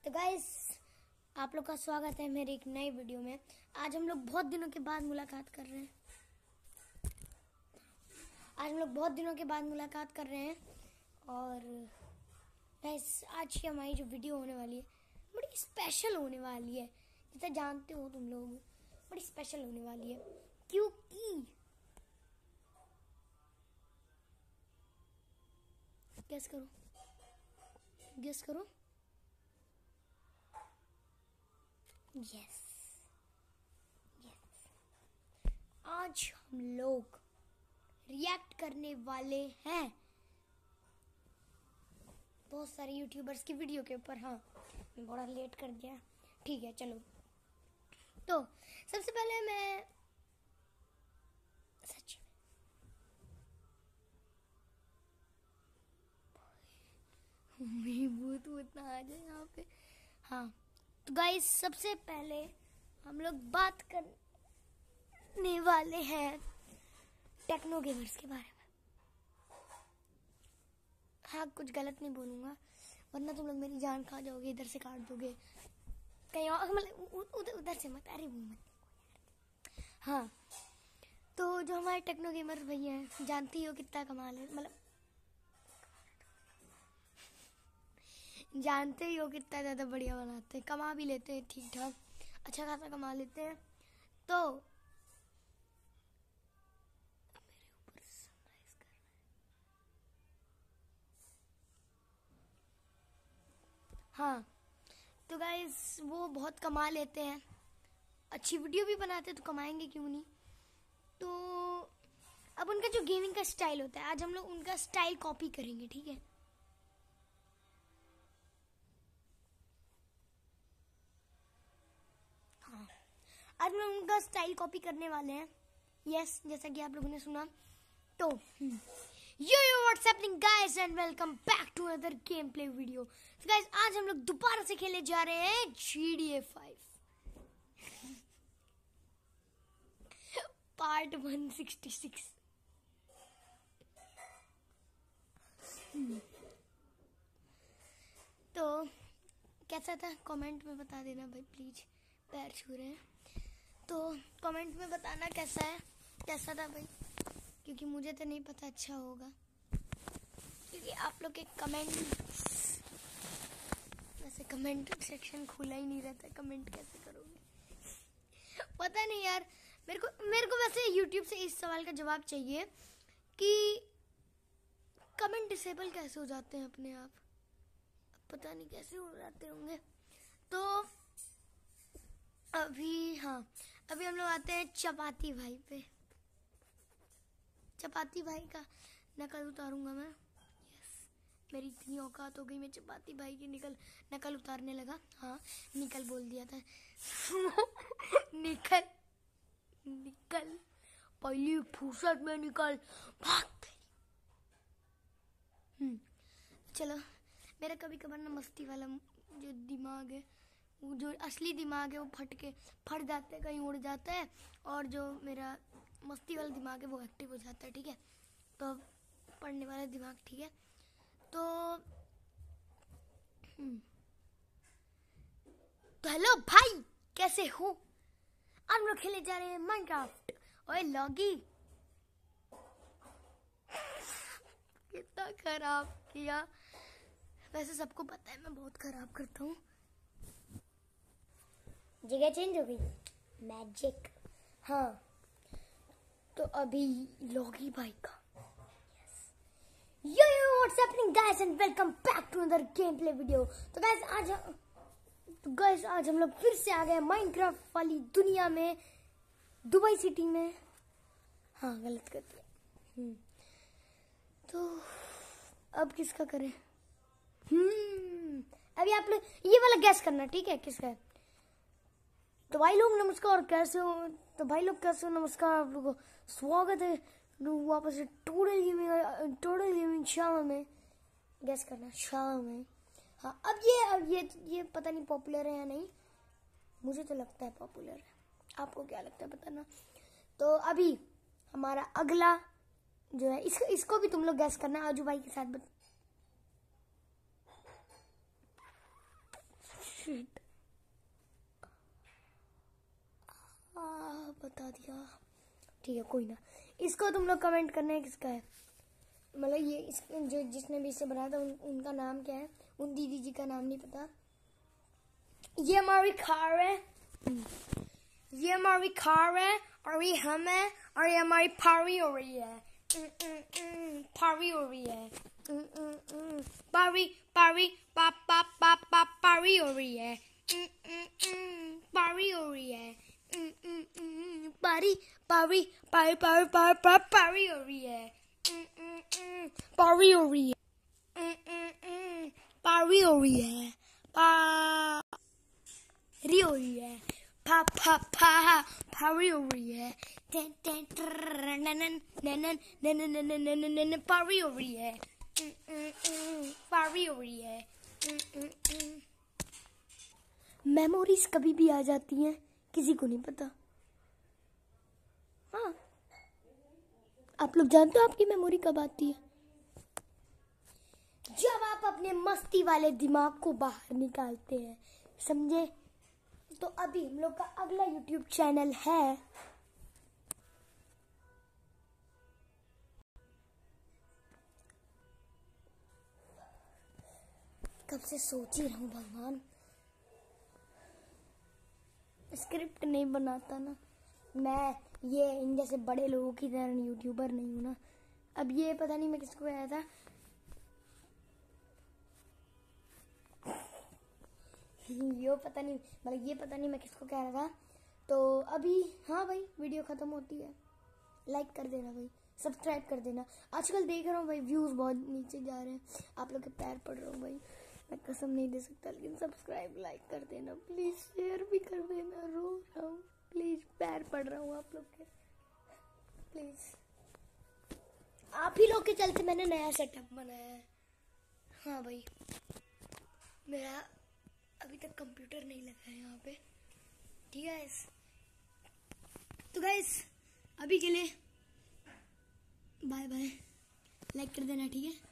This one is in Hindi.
तो गाइस आप लोग का स्वागत है मेरी एक नई वीडियो में। आज हम लोग बहुत दिनों के बाद मुलाकात कर रहे हैं। और गाइस आज की हमारी जो वीडियो होने वाली है बड़ी स्पेशल होने वाली है। जितना जानते हो तुम लोग, बड़ी स्पेशल होने वाली है क्योंकि गेस करो। यस, आज हम लोग रिएक्ट करने वाले हैं बहुत सारे यूट्यूबर्स की वीडियो के ऊपर। हाँ, मैं बड़ा लेट कर दिया, ठीक है चलो। तो सबसे पहले मैं सच में भूत ना आ जाए यहाँ पे। हाँ तो गाइस सबसे पहले हम लोग बात करने वाले हैं टेक्नो गेमर्स के बारे में। हाँ, कुछ गलत नहीं बोलूँगा वरना तुम लोग मेरी जान खा जाओगे, इधर से काट दोगे कहीं और, मतलब उधर से मत, अरे वो मत। हाँ तो जो हमारे टेक्नो गेमर भैया हैं, जानती हो कितना कमा ले, मतलब जानते ही हो कितना ज़्यादा बढ़िया बनाते हैं, कमा भी लेते हैं ठीक ठाक, अच्छा खासा कमा लेते हैं। तो मेरे ऊपर सनराइज कर रहा है। हाँ तो गाइस वो बहुत कमा लेते हैं, अच्छी वीडियो भी बनाते हैं, तो कमाएंगे क्यों नहीं। तो अब उनका जो गेमिंग का स्टाइल होता है, आज हम लोग उनका स्टाइल कॉपी करेंगे, ठीक है। हाँ आज हम लोग उनका स्टाइल कॉपी करने वाले हैं। यस, जैसा कि आप लोगों ने सुना। तो yo what's happening guys and welcome back to another gameplay video. तो गाइस आज हम लोग दोबारा से खेलने जा रहे हैं GTA 5 पार्ट 166। तो कैसा था कमेंट में बता देना भाई प्लीज, पैर छू रहे हैं तो कमेंट में बताना कैसा था भाई, क्योंकि मुझे तो नहीं पता अच्छा होगा, क्योंकि आप लोग के कमेंट, वैसे कमेंट सेक्शन खुला ही नहीं रहता, कमेंट कैसे करोगे पता नहीं यार। मेरे को वैसे यूट्यूब से इस सवाल का जवाब चाहिए कि कमेंट डिसेबल कैसे हो जाते हैं अपने आप, पता नहीं कैसे हो जाते होंगे। तो अभी हम लोग आते हैं चपाती भाई पे। चपाती भाई का नकल उतारूंगा मैं। यस, मेरी इतनी औकात हो गई, मैं चपाती भाई की नकल उतारने लगा। हाँ निकल बोल दिया था निकल पहली फुर्सत में निकल, भाग। चलो, मेरा कभी कभार ना मस्ती वाला जो दिमाग है, वो जो असली दिमाग है वो फट जाता है, कहीं उड़ जाता है, और जो मेरा मस्ती वाला दिमाग है वो एक्टिव हो जाता है, ठीक है। तो पढ़ने वाला दिमाग, ठीक है। तो हेलो भाई, कैसे हो? आज हम लोग खेलने जा रहे हैं माइनक्राफ्ट। ओए लॉगी, कितना खराब किया, वैसे सबको पता है मैं बहुत खराब करता हूँ। जगह चेंज हो गई, मैजिक। हाँ तो अभी लॉगी भाई का yo what's happening guys and welcome back to another gameplay video. तो गाइस आज हम लोग फिर से आ गए माइनक्राफ्ट वाली दुनिया में, दुबई सिटी में। हाँ गलत कर दिया। तो अब किसका करें? अभी आप लोग ये वाला गैस करना, ठीक है, किसका है। तो भाई लोग नमस्कार, कैसे हो? नमस्कार, आप लोगों को स्वागत है वापस से टोटल गेमिंग चैनल में। गैस करना चैनल में। हाँ अब ये पता नहीं पॉपुलर है या नहीं, मुझे तो लगता है पॉपुलर है, आपको क्या लगता है बताना। तो अभी हमारा अगला जो है, इसको भी तुम लोग गैस करना आजू भाई के साथ। शिट, बता दिया। ठीक है कोई ना, इसको तुम लोग कमेंट करना है किसका है, मतलब ये जो जिसने भी इसे बनाया था उनका नाम क्या है, उन दीदी जी का नाम नहीं पता। ये हमारी कार है, ये हमारी कार है, और ये हम है, और ये हमारी पारी हो रही है, पारी हो रही है, पारी पारी पा पा पा पा पारी हो रही है, पारी हो रही है, पारी पारी पारी पारी पारी पारी हो रही है, पारी हो रही है, पारी हो रही है, पारी हो रही है, पा पा पा पारी हो रही है, टेन टेन ननन ननन ननन ननन ननन पारी हो रही है, पारी हो रही है। मेमोरीज कभी भी आ जाती हैं, किसी को नहीं पता। हाँ, आप लोग जानते हो आपकी मेमोरी कब आती है? जब आप अपने मस्ती वाले दिमाग को बाहर निकालते हैं, समझे? तो अभी हम लोग का अगला YouTube चैनल है कब से सोच ही रहा हूँ भगवान, स्क्रिप्ट नहीं बनाता ना मैं, ये इन जैसे बड़े लोगों की तरह यूट्यूबर नहीं हूँ ना। अब ये पता नहीं मैं किसको आया था, ये पता नहीं, मतलब ये पता नहीं मैं किसको कह रहा था। तो अभी हाँ भाई, वीडियो खत्म होती है, लाइक कर देना भाई, सब्सक्राइब कर देना। आजकल देख रहा हूँ भाई व्यूज बहुत नीचे जा रहे हैं, आप लोग के पैर पड़ रहा हूँ भाई, मैं कसम नहीं दे सकता, लेकिन सब्सक्राइब लाइक कर देना प्लीज, शेयर भी कर देना, रो रहा हूँ प्लीज, पैर पड़ रहा हूँ आप लोग के, प्लीज। आप ही लोग के चलते मैंने नया सेटअप बनाया है। हाँ भाई, मेरा अभी तक कंप्यूटर नहीं लगा है यहाँ पे, ठीक है गाइस? तो गाइस अभी के लिए बाय बाय, लाइक कर देना, ठीक है?